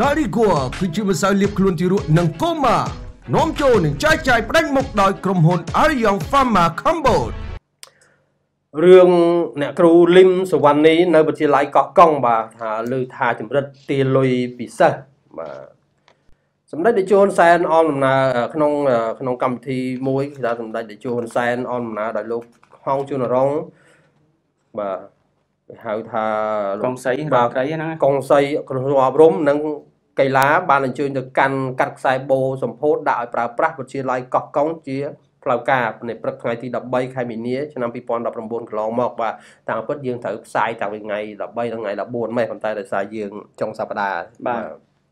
តារីហ្គួគឺជាម្សៅលាបខ្លួនទារកនិងកូម៉ានាំចូលនឹងចែកចាយផ្ដាច់មុខដោយក្រុមហ៊ុន Arion Pharma Cambodia រឿងអ្នកគ្រូលឹមសវណ្ណីនៅវិទ្យាល័យកោះកុងបាទថាលើថាចម្រិតទាលុយពិសេសបាទសម្ដេចតេជោហ៊ុនសែនអមដំណើរក្នុងកម្មវិធីមួយគឺថាសម្ដេចតេជោហ៊ុនសែនអមដំណើរដោយលោកហងជួនរងបាទហៅថាកងសីបាទកងសីក្រសួងអប់រំនិងកីឡាបានអញ្ជើញទៅកាន់កាត់ខ្សែបូសម្ពោធដាក់ឲ្យប្រើប្រាស់វិទ្យាល័យកោះកុងជាផ្លូវការនៅព្រឹកថ្ងៃទី13ខែមីនាឆ្នាំ2019កន្លងមកបាទតាមពិតយើងត្រូវផ្សាយតាំងពីថ្ងៃ13ដល់ថ្ងៃ14ម៉េចប៉ុន្តែដោយសារយើងចុងសប្តាហ៍បាទ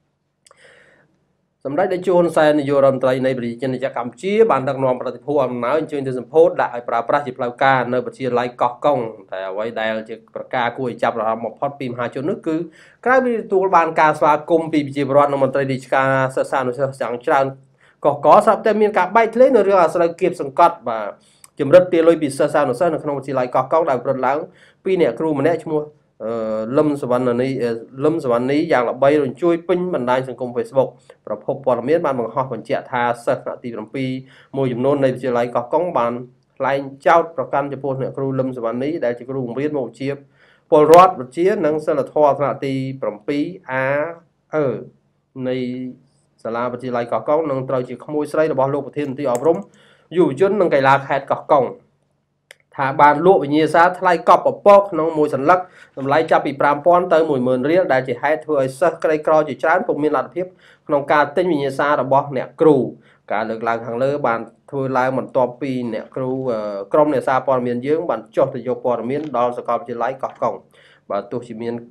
សម្ដេចតេជោហ៊ុនសែននាយករដ្ឋមន្ត្រីនៃប្រជាជនកម្ពុជាបានដឹកនាំប្រតិភូអំណោយអញ្ជើញទៅសម្ពោធដាក់ឲ្យប្រើប្រាស់ជាផ្លូវការនៅវិទ្យាល័យកោះកុងតែអ្វីដែលជាប្រការគួរឲ្យចាប់អារម្មណ៍បំផុតពីមហាជននោះគឺក្រៅពីទទួលបានការស្វាគមន៍ពីប្រជាពលរដ្ឋនិងមន្ត្រីរាជការសិក្សានុសិស្សយ៉ាងច្រើនកោះកស្រាប់តែមានការបែកធ្លាយនៅរឿងអាស្រូវគៀបសង្កត់បាទចម្រិតទាលុយពីសិស្សសានុសិស្សនៅក្នុងវិទ្យាល័យកោះកុងដែលប្រព្រឹត្តឡើងពីអ្នកគ្រូម្នាក់ឈ្មោះលឹមសវណ្ណីយ៉ាងល្បីរញ្ជួយពេញបណ្ដាញសង្គម Facebook ប្រភពព័ត៌មានបានបង្ហោះបញ្ជាក់ថាសិស្សថ្នាក់ទី7មួយចំនួននៃវិទ្យាល័យកោះកុងបានថ្លែងចោទប្រកាន់ចំពោះអ្នកគ្រូលឹមសវណ្ណីដែលជាគ្រូបង្រៀនមុខវិជ្ជាពលរដ្ឋវិទ្យានិងសិលធម៌ថ្នាក់ទី7A នៃសាលាវិទ្យាល័យកោះកុងនឹងត្រូវជាក្មួយស្រីរបស់លោកប្រធានមន្ត្រីអប់រំយុវជននិងកីឡាខេត្តកោះកុងថាបានលក់វិញ្ញាសាថ្លៃកប់ពពកក្នុងមួយសន្លឹកតម្លៃចាប់ពី 5,000 ទៅ 10,000 រៀលដែលជាហេតុធ្វើឲ្យសិស្សក្រីក្រជាច្រើនពុំមានលទ្ធភាពក្នុងការទិញវិញ្ញាសារបស់អ្នកគ្រូការលើកឡើងខាងលើបានធ្វើឡើងបន្ទាប់ពីអ្នកគ្រូក្រុមអ្នកសារព័ត៌មានយើងបានចុះទៅយកព័ត៌មានដល់សាកលវិទ្យាល័យកោះកុងបាទទោះជាមាន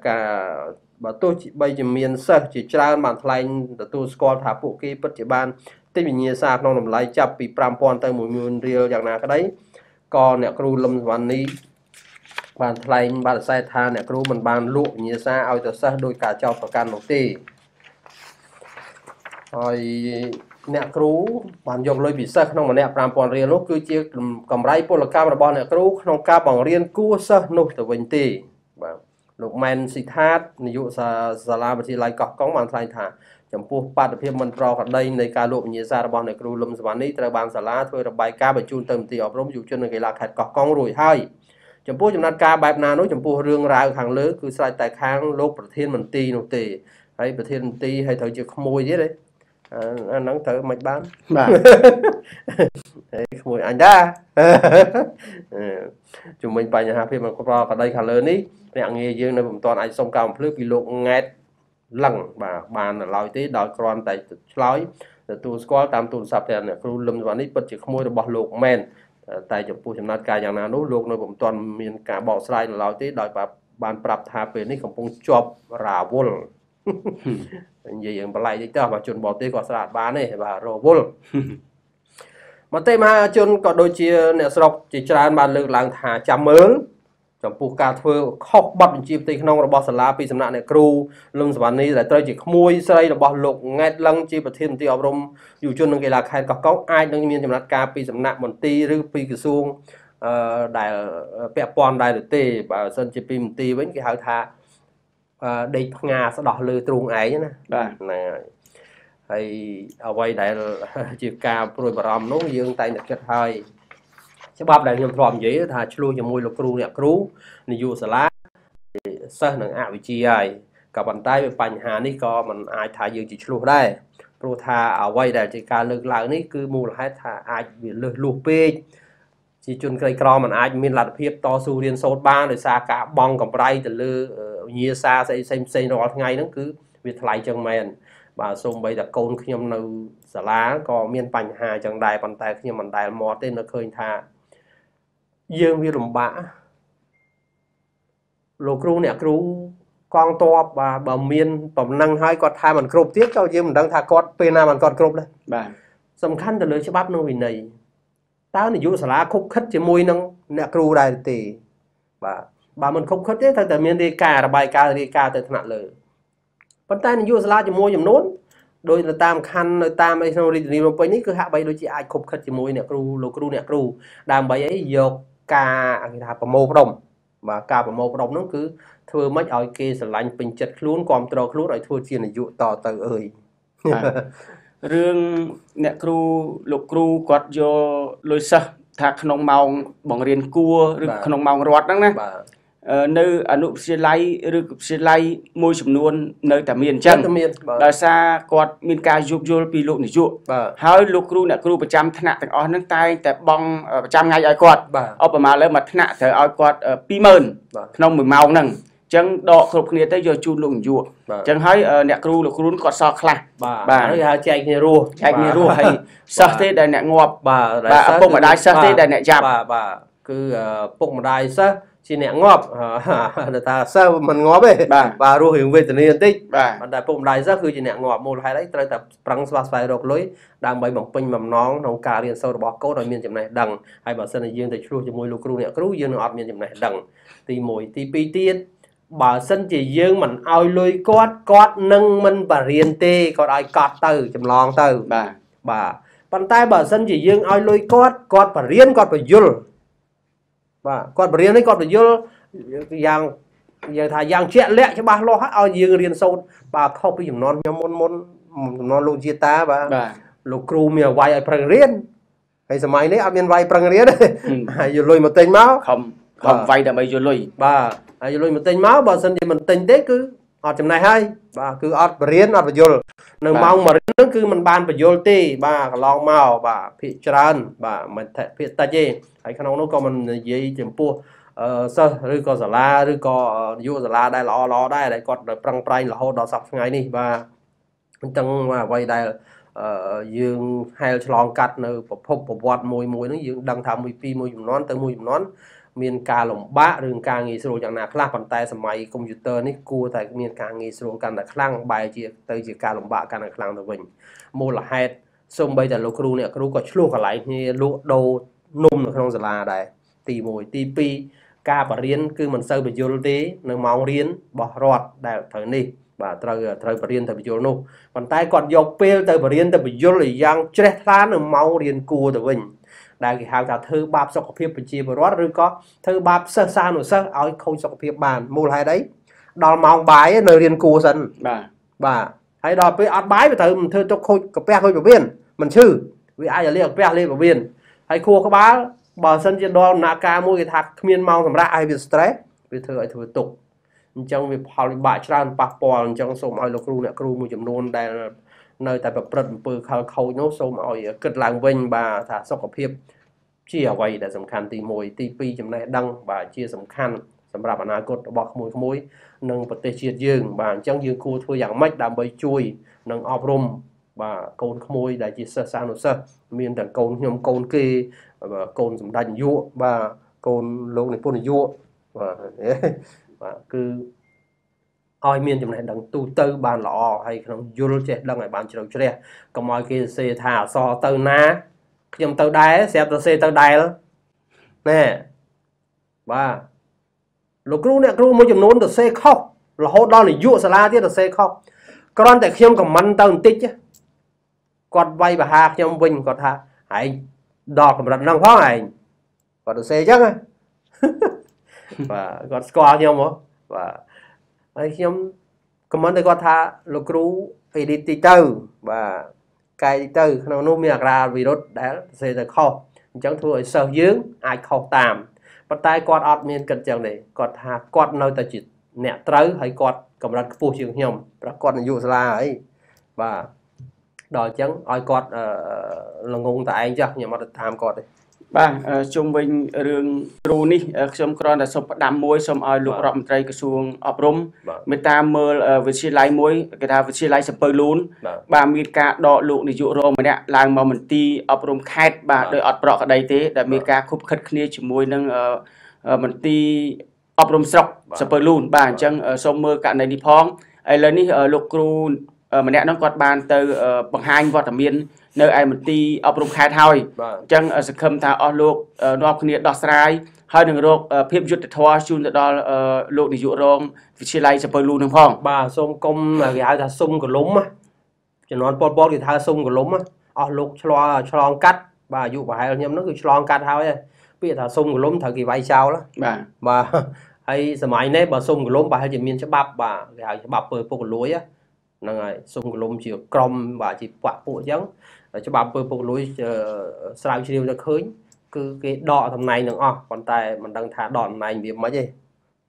សិស្សជាច្រើនបានថ្លែងទទួលស្គាល់ថាពួកគេពិតជាបានទិញវិញ្ញាសាក្នុងតម្លៃចាប់ពី 5,000 ទៅ 10,000 រៀលយ៉ាងណាក្តីក៏អ្នកគ្រូលឹមសវណ្ណីបានថ្លែងបដិសេធថាអ្នកគ្រូមិនបានលក់វិញ្ញាសាឲ្យទៅសិស្សដោយការចោទប្រកាន់នោះទេហើយអ្នកគ្រូបានយកលុយពីសិស្សក្នុងម្នាក់ 5,000 រៀលនោះគឺជាកម្រៃពលកម្មរបស់អ្នកគ្រូក្នុងការបង្រៀនគួរសិស្សនោះទៅវិញទេបាទលោកម៉ែនស៊ីថាតនាយកសាលាវិទ្យាល័យកោះកុងបានថ្លែងថាចំពោះបាតុភិបមិនប្រក្រតីនៃការលក់វិញ្ញាសារបស់អ្នកគ្រូលឹមសវណ្ណីត្រូវបានសាលាធ្វើរបាយការណ៍បញ្ជូនទៅមន្ត្រីអប់រំយុវជននិងកីឡាខេត្តកោះកុងរួចហើយចំពោះចំណាត់ការបែបណានោះចំពោះរឿងរ៉ាវខាងលើគឺស្រេចតែខាងលោកប្រធានមន្ត្រីនោះទេហើយប្រធានមន្ត្រីហើយត្រូវជាក្មួយទៀតទេអាហ្នឹងត្រូវមិនបានបាទហើយក្មួយអញដែរជំវិញបញ្ហាភាពមិនប្រក្រតីខាងលើនេះអ្នកងារយើងនៅមិនទាន់អាចសុំការបំភ្លឺពីលោកង៉ែតឡឹងបាទបានឡើយទេដោយគ្រាន់តែឆ្លើយទទួលស្គាល់តាមទូរស័ព្ទតែអ្នកគ្រូលឹមសវណ្ណីពិតជាក្មួយរបស់លោកមែនតែចំពោះចំណាត់ការយ៉ាងណានោះលោកនៅមិនទាន់មានការបកស្រាយនៅឡើយទេដោយបានប្រាប់ថាពេលនេះកំពុងជាប់រាវល់និយាយយ៉ាងប្លែកតិចទៅបាទជនបរទេសក៏ស្រាតបានទេបាទរវល់មតិមហាជនក៏ដូចជាអ្នកស្រុកជាច្រើនបានលើកឡើងថាចាំមើលចំពោះការធ្វើខុសបទបញ្ជាផ្ទៃក្នុងរបស់សាលាពីសំណាក់អ្នកគ្រូលឹមសវណ្ណីដែលត្រូវជាក្មួយស្រីរបស់លោកង៉ែតឡឹងជាប្រធានមន្ត្រីអប់រំយុវជននិងកីឡាខេត្តកោះកុងអាចនឹងមានចំណាត់ការពីសំណាក់មន្ត្រីឬពីក្រសួងដែលពាក់ព័ន្ធដែរឬទេបើសិនជាពីមន្ត្រីវិញគេហៅថាដេកផ្ងាស្ដោះលើទ្រូងឯងណាបាទហ្នឹងហើយអ្វីដែលជាការព្រួយបារម្ភនោះយើងតែងតែគិតហើយច្បាប់ដែលខ្ញុំធ្លាប់និយាយថាឆ្លោះជាមួយលោកគ្រូអ្នកគ្រូនាយកសាលាសិស្សនិងអវិជ្ជាហើយក៏ប៉ុន្តែបញ្ហានេះក៏មិនអាចថាយើងជាឆ្លោះដែរព្រោះថាអ្វីដែលជាការលើកឡើងនេះគឺមូលហេតុថាអាចវាលើសលួសពេកជាជនក្រីក្រមិនអាចមានលទ្ធភាពតស៊ូរៀនសូត្របានដោយសារការបង់កម្រៃទៅលើវិញ្ញាសាផ្សេងរាល់ថ្ងៃហ្នឹងគឺវាថ្លៃចឹងមែនបាទសូម្បីតែកូនខ្ញុំនៅសាលាក៏មានបញ្ហាចឹងដែរប៉ុន្តែខ្ញុំមិនដែលមកទេនៅឃើញថាយើងវាលំបាកលោកគ្រូអ្នកគ្រូកងតបបើមានបំណឹងហើយគាត់ថាមិនគ្រប់ទៀតក៏យើងមិនដឹងថាគាត់ពេលណាមិនគាត់គ្រប់ដែរបាទសំខាន់ទៅលើច្បាប់និងវិន័យតើនាយកសាលាខុបខិតជាមួយនឹងអ្នកគ្រូដែរទេបាទបើមិនខុបខិតទេត្រូវតែមានរាយការណ៍របាយការណ៍រាយការណ៍ទៅថ្នាក់លើប៉ុន្តែនាយកសាលាជាមួយចំនួនដោយនៅតាមខណ្ឌនៅតាមឯក្នុងរាជធានីភ្នំពេញនេះគឺហាក់បីដូចជាអាចខុបខិតជាមួយអ្នកគ្រូលោកគ្រូអ្នកគ្រូដើម្បីអីយកការគេថាប្រមូលផ្ដុំ và cả một màu đồng nó cứ thưa mấy ai kia sẽ lạnh bình chật luôn còn trò luôn ai thua chiên này dụ tỏ từ ơi riêng nè kêu lục kêu quạt vô lôi sa thạc nông màu bằng riêng cua nông màu rót đó nè nơi anh nụ xe lái rực xe lái môi sầm nuôn nơi tạm miền chân là xa quạt miền ca dục vô pi lục này dụហើយលោកគ្រូអ្នកគ្រូប្រចាំថ្នាក់ទាំងអស់ហ្នឹងតែតែបងប្រចាំថ្ងៃឲ្យគាត់ឧបមាលើមួយថ្នាក់ត្រូវឲ្យគាត់ 20000 ក្នុង1ម៉ោងហ្នឹងអញ្ចឹងដកគ្រប់គ្នាទៅយកជូនលោកនាយកអញ្ចឹងហើយអ្នកគ្រូលោកគ្រូគាត់សល់ខ្លះបាទហើយហៅចែកគ្នារស់ហើយសិស្សទេដែលអ្នកងាប់បាទពុកម្ដាយសិស្សទេដែលអ្នកចាប់បាទគឺពុកម្ដាយសិស្សជាអ្នកងាប់ថាសិស្សមិនងាប់ទេបាទរស់រឿងវេទនាបន្តិចបាទតែពុកម្ដាយសិស្សគឺជាអ្នកងាប់មូលហេតុអីត្រូវតែប្រឹងស្វែងរកលុយដើម្បីបំពេញបំណងក្នុងការរៀនសូត្ររបស់កូនឲ្យមានចំណេះដឹងហើយបើសិនជាយើងទៅឆ្លោះជាមួយលោកគ្រូអ្នកគ្រូយើងនឹងអត់មានចំណេះដឹងទី1ទី2ទៀតបើសិនជាយើងមិនឲ្យលុយគាត់នឹងមិនបរៀនទេគាត់ឲ្យកត់ទៅចម្លងទៅបាទប៉ុន្តែបើសិនជាយើងឲ្យលុយគាត់បរៀនគាត់បញ្យល់បាទគាត់បរៀននេះគាត់បញ្យល់យ៉ាងថាយ៉ាងជាក់លាក់ច្បាស់លាស់ឲ្យយើងរៀនសូត្របាទខុសពីចំនួនខ្ញុំមុនចំនួនលោកជាតាបាទលោកគ្រូមានអវ័យឲ្យប្រឹងរៀនហើយសម័យនេះអត់មានវាយប្រឹងរៀនទេហើយយកលុយមកទិញមកខំវាយដើម្បីយកលុយបាទហើយយកលុយមកទិញមកបើសិនជាមិនទិញទេគឺអត់ចំណេះហើយបាទគឺអត់បរៀនអត់បញ្យល់នៅម៉ោងមករៀនហ្នឹងគឺមិនបានបញ្យល់ទេបាទកន្លងមកបាទភាគច្រើនបាទមិនភាគតិចទេហើយក្នុងនោះក៏មិននិយាយចំពោះសិស្សឬក៏សាលាឬក៏នាយកសាលាដែលល្អដែរដែលគាត់ប្រឹងប្រែងរហូតដល់សប្តាហ៍ថ្ងៃនេះបាទអញ្ចឹងអ្វីដែលយើងហែលឆ្លងកាត់នៅប្រភពប្រវត្តិមួយហ្នឹងយើងដឹងថាមួយចំនួនទៅមួយចំនួនមានការលំបាករឿងការងាយស្រួលយ៉ាងណាខ្លះប៉ុន្តែសម័យកុំព្យូទ័រនេះគួរតែមានការងាយស្រួលកាន់តែខ្លាំងបែរជាទៅជាការលំបាកកាន់តែខ្លាំងទៅវិញមូលហេតុសូម្បីតែលោកគ្រូអ្នកគ្រូក៏ឆ្លោះកន្លែងគ្នាលក់ដូរនំនៅក្នុងសាលាដែរទី1ទី2ការបរៀនគឺមិនសូវបញ្យល់ទេនៅម៉ោងរៀនរបស់រដ្ឋដែលត្រូវនេះបាទត្រូវបរៀនទៅបញ្យល់នោះប៉ុន្តែគាត់យកពេលទៅបរៀនទៅបញ្យល់យ៉ាងជ្រះថ្លានៅម៉ោងរៀនគួរទៅវិញដែលគេហៅថាធ្វើបាបសុខភាពប្រជាពលរដ្ឋឬក៏ធ្វើបាបសិស្សសានុសិស្សឲ្យខូចសុខភាពបានមូលហេតុអីដល់ម៉ោងបាយនៅរៀនគួរសិនបាទហើយដល់ពេលអត់បាយវាត្រូវធ្វើទុកខូចកាពះខូចពោះវៀនមិនឈឺវាអាចលាកាពះលាពោះវៀនហើយខួរក្បាលបើសិនជាដល់ដំណាក់កាលមួយគេថាគ្មានម៉ោងសម្រាប់ឲ្យវា stress វាធ្វើឲ្យធ្វើទុកអញ្ចឹងវាផលវិបាកច្រើនប៉ះពាល់អញ្ចឹងសូមឲ្យលោកគ្រូអ្នកគ្រូមួយចំនួនដែលនៅតែប្រព្រឹត្តអំពើខលខូចនោះសូមឲ្យគិតឡើងវិញបាទថាសុខភាពជាអ្វីដែលសំខាន់ទី1ទី2ចំណេះដឹងបាទជាសំខាន់សម្រាប់អនាគតរបស់ក្មួយនិងប្រទេសជាតិយើងបាទអញ្ចឹងយើងគួរធ្វើយ៉ាងម៉េចដើម្បីជួយនិងអប់រំបាទកូនក្មួយដែលជាសិស្សសានុសិស្សមានទាំងកូនខ្ញុំកូនគេកូនសម្ដេចនាយកបាទកូនលោកនិពន្ធនាយកបាទគឺឲ្យមានចំណេះដឹងទូទៅបានល្អហើយក្នុងយល់ចេះដឹងឲ្យបានជ្រៅជ្រះកុំឲ្យគេសរសេរថាអសរទៅណាខ្ញុំទៅដែរស្រាប់សរសេរទៅដែរណែបាទលោកគ្រូអ្នកគ្រូមួយចំនួនសរសេរខុសរហូតដល់នាយកសាលាទៀតសរសេរខុសគ្រាន់តែខ្ញុំខមមិនទៅបន្តិចគាត់វាយបហាខ្ញុំវិញគាត់ថាឯងដល់កម្រិតហ្នឹងផងឯងគាត់សរសេរអញ្ចឹងបាទគាត់ស្គាល់ខ្ញុំហ៎បាទហើយខ្ញុំខមមិនទៅគាត់ថាលោកគ្រូ edit តិចទៅបាទកែទៅក្នុងនោះមានអក្សរវិរុទ្ធដែលសរសេរទៅខុសអញ្ចឹងធ្វើឲ្យសិស្សយើងអាចខុសតាមប៉ុន្តែគាត់អត់មានគិតចឹងទេគាត់ថាគាត់នៅតែជាអ្នកត្រូវហើយគាត់កម្រិតខ្ពស់ជាងខ្ញុំប្រគាត់នាយកសាលាហើយបាទដល់អញ្ចឹងឲ្យគាត់ល្ងងតែឯងចាស់ខ្ញុំអត់ទៅតាមគាត់ទេបាទជុំវិញរឿងគ្រូនេះខ្ញុំគ្រាន់តែសូមផ្ដាំមួយសូមឲ្យលោករដ្ឋមន្ត្រីក្រសួងអប់រំមេត្តាមើលវិទ្យាល័យមួយគេថាវិទ្យាល័យសំពៅលូនបាទមានការដកលោកនាយករងម្នាក់ឡើងមកមន្ទីរអប់រំខេត្តបាទដោយអត់ប្រកក្តីទេដែលមានការខុបខិតគ្នាជាមួយនឹងមន្ទីរអប់រំស្រុកសំពៅលូនបាទអញ្ចឹងសូមមើលករណីនេះផងឥឡូវនេះលោកគ្រូម្នាក់នោះគាត់បានទៅបង្ហាញវត្តមាននៅឯមន្ទីរអប់រំខេត្តហើយអញ្ចឹងសង្ឃឹមថាអស់លោកនាំគ្នាដោះស្រាយហើយនឹងរកភាពយុត្តិធម៌ជូនទៅដល់លោកនាយករងវិទ្យាល័យសំពៅលូននឹងផងបាទសូមគុំគេហៅថាសុំកលុំចំនួនពលគេថាសុំកលុំអស់លោកឆ្លងកាត់បាទអាយុប្រហែលខ្ញុំនោះគឺឆ្លងកាត់ហើយពាក្យថាសុំកលុំត្រូវគេវាយចោលបាទ hay sớm mai này bà sung lốm bà hay chỉ miên cho bắp bà cái hay bắp bơi phục lúa á năng ngày sung lốm chỉ crom bà chỉ quạ bộ trắng cho bắp bơi phục lúa sao chiều cho khơi cứ cái đọ thằng này nữa còn tay mình đang thả đòn này việc mấy gì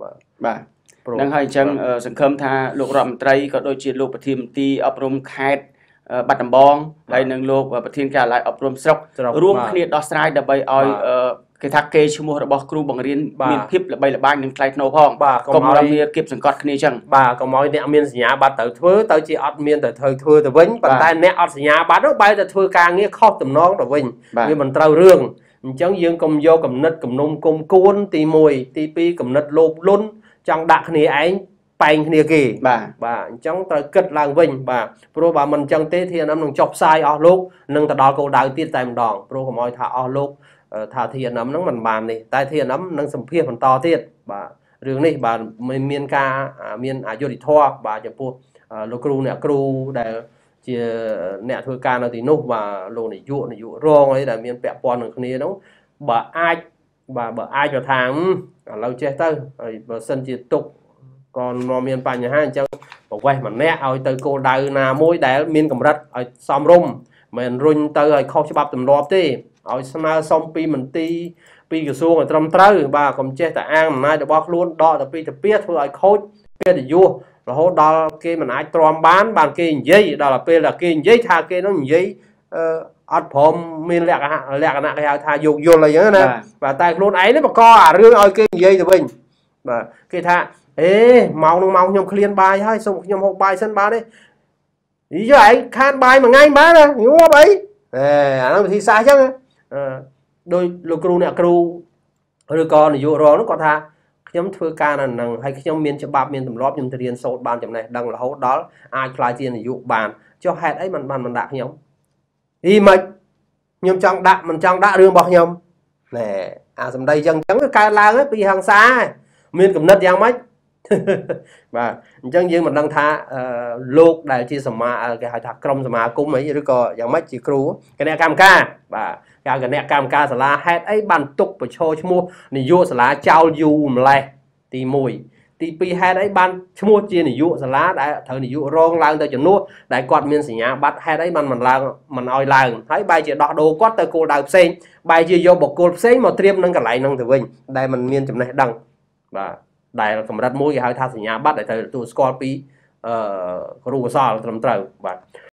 bà đang hay chăngสังคมថាលោកររដ្ឋមន្ត្រីក៏ដូចជាលោកប្រធានមន្ត្រីអប់រំខេត្តបាត់ដំបងហើយនឹងលោកប្រធានការិយាល័យអប់រំស្រុករួមគ្នាដោះស្រាយដើម្បីឲ្យគេថាគេឈ្មោះរបស់គ្រូបង្រៀនមានភាពល្បីល្បាញនិងថ្លៃថ្នូរផងកុំឲ្យមានគៀបសង្កត់គ្នាចឹងបាទកុំឲ្យអ្នកមានសញ្ញាបត្រទៅធ្វើទៅជាអត់មានទៅធ្វើទៅវិញប៉ុន្តែអ្នកអត់សញ្ញាបត្រនោះបែរទៅធ្វើការងារខុសតំណងទៅវិញវាមិនត្រូវរឿងអញ្ចឹងយើងកុំយកកំណត់គំនុំគុំគួនទី1ទី2កំណត់លោភលន់ចង់ដាក់គ្នាឯងបែងគ្នាគេបាទអញ្ចឹងត្រូវគិតឡើងវិញបាទព្រោះបើមិនអញ្ចឹងទេធានំនឹងចុះផ្សាយអស់លោកនឹងទៅដល់គោលដៅទៀតតែម្ដងព្រោះកុំឲ្យថាអស់លោកថាធានំហ្នឹងមិនបាននេះតែធានំនឹងសម្ភារបន្តទៀតបាទរឿងនេះបាទមានការមានអយុត្តិធម៌បាទចំពោះលោកគ្រូអ្នកគ្រូដែលជាអ្នកធ្វើការនៅទីនោះបាទលោកនាយករងអីដែលមានពាក់ព័ន្ធនឹងគ្នានោះបើអាចទៅថាឥឡូវចេះទៅហើយបើសិនជាទុកក៏មកមានបញ្ហាអញ្ចឹងប្រវេសម្នាក់ឲ្យទៅគោលដៅណាមួយដែលមានកម្រិតឲ្យសមរម្យមិនរុញទៅឲ្យខុសច្បាប់ទម្លាប់ទេឲ្យស្នើសុំពីមន្ទីរពីក្រសួងឲ្យត្រឹមត្រូវបាទកុំចេះតែអាងអំណាចរបស់ខ្លួនដកទៅពីទៅពីធ្វើឲ្យខូចកិត្តិយសរហូតដល់គេមិនអាចទ្រាំបានគេនិយាយដល់ពេលដែលគេនិយាយថាគេនោះនិយាយអត់ព្រមមានលក្ខណៈគេហៅថាយោគយល់អីចឹងណាបាទតែខ្លួនឯងនេះបកអារឿងឲ្យគេនិយាយទៅវិញបាទគេថាម៉ោងនឹងម៉ោងខ្ញុំឃ្លានបាយហើយសូមខ្ញុំហូបបាយសិនបានទេយីឯងខានបាយមួយថ្ងៃបានងាប់អីអាហ្នឹងវិធីសាស្ត្រចឹងដោយលោកគ្រូអ្នកគ្រូឬក៏នាយករងនោះគាត់ថាខ្ញុំធ្វើការនៅនឹងហើយខ្ញុំមានច្បាប់មានទម្លាប់ខ្ញុំទៅរៀនសូត្របានចំណេះដឹងរហូតដល់អាចខ្លាយជានាយកបានចុះហេតុអីមិនបានមិនដាក់ខ្ញុំមិនខ្ញុំចង់ដាក់មិនចង់ដាក់រឿងរបស់ខ្ញុំណែអាសម្ដីចឹងកើតឡើងពីហង្សាមានគំនិតយ៉ាងម៉េចបាទអញ្ចឹងយើងមិនដឹងថាលោកដែលជាសមាគេហៅថាក្រុមសមាគមអីឬក៏យ៉ាងម៉េចជាគ្រូគណៈកម្មការបាទគេគណៈកម្មការសាលាហេតុអីបានទុកបញ្ឈរឈ្មោះនាយកសាលាចោលយូរម្លេះទី1ទី2ហេតុអីបានឈ្មោះជានាយកសាលាដែលត្រូវនាយករងឡើងទៅជំនួសដែលគាត់មានសញ្ញាបត្រហេតុអីបានមិនឡើងមិនឲ្យឡើងហើយបែរជាដោះដូរគាត់ទៅគោលដៅផ្សេងបែរជាយកបុគ្គលផ្សេងមកត្រៀមនឹងកន្លែងហ្នឹងទៅវិញដែលមិនមានចំណេះដឹងបាទដែលកម្រិតមួយគេហៅថាសញ្ញាបត្រដែលត្រូវទទួលស្គាល់ពីគ្រូកសលត្រឹមត្រូវបាទ